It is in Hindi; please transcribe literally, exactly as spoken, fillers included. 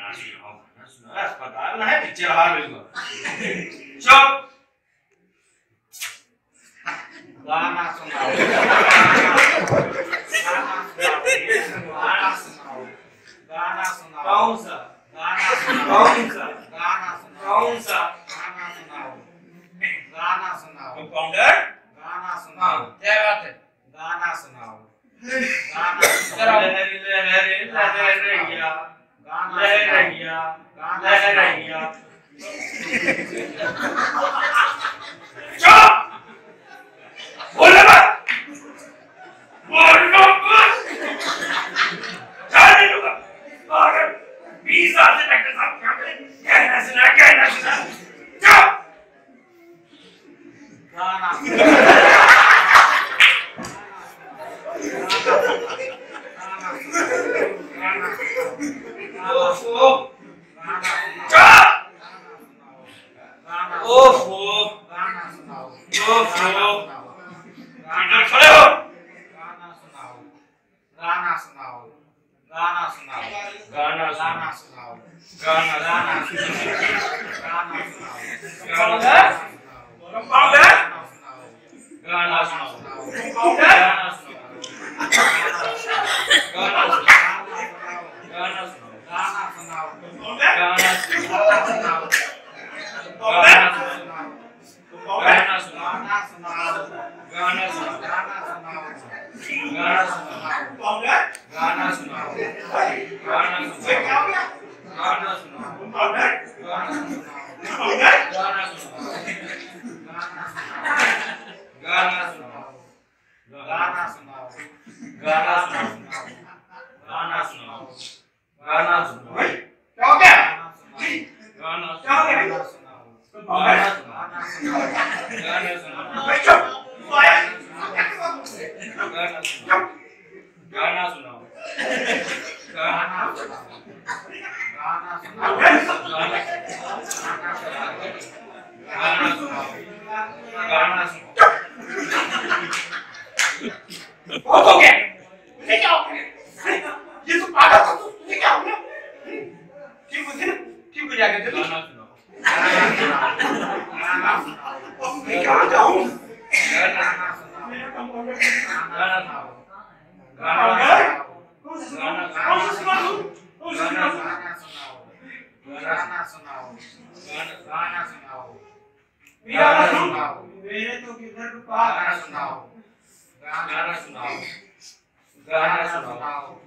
गाना सुनाओ गाना सुनाओ अस्पताल ना है पिक्चर हाल होगा चुप गाना सुनाओ गाना सुनाओ गाना सुनाओ कौन सा गाना सुनाओ कौन सा गाना सुनाओ कौन सा गाना सुनाओ गाना सुनाओ कंपाउंडर गाना सुनाओ क्या बात है गाना सुनाओ गाना सुनाओ लहरी लहरी लहरिया गाना लहरिया गाना लहरिया चुप बोले मत बोल मत जाने दूंगा और बीस साल से डॉक्टर साहब कहना सुना कहना सुना चुप गाना ओफो गाना सुनाओ ओफो इधर खड़े हो गाना सुनाओ गाना सुनाओ गाना सुनाओ गाना गाना सुनाओ गाना गाना गाना सुनाओ कंपाउंडर कंपाउंडर गाना सुनाओ कंपाउंडर गाना सुनाओ गाना सुनाओ गाना सुनाओ गाना सुनाओ कंपाउंडर गाना सुनाओ गाना सुनाओ गाना सुनाओ गाना सुनाओ गाना सुनाओ गाना सुनाओ गाना सुनाओ कंपाउंडर गाना सुनाओ गाना सुनाओ क्या हो गया गाना सुनाओ कंपाउंडर गाना सुनाओ कंपाउंडर गाना सुनाओ गाना सुनाओ गाना सुनाओ गाना सुनाओ गाना सुनाओ गाना सुनाओ क्या हो गया गाना क्या हो गया गाना सुनाओ गाना सुनाओ गाना सुनाओ चुप गाना सुनाओ गाना सुनाओ गाना सुनाओ गाना सुनाओ गाना सुनाओ गाना सुनाओ बहुत हो गया ये क्या हो गया ये तो पागल था तू ये क्या हो गया ठीक हो गया ठीक हो जाएगा जल्दी गाना सुनाओ गाना सुनाओ मैं कहाँ जाऊँ गाना सुनाओ गाना सुनाओ गाना गाना गाना सुनाओ गाना सुनाओ गाना सुनाओ गाना सुनाओ गाना सुनाओ मेरे तो किधर को गाना सुनाओ गाना सुनाओ गाना सुनाओ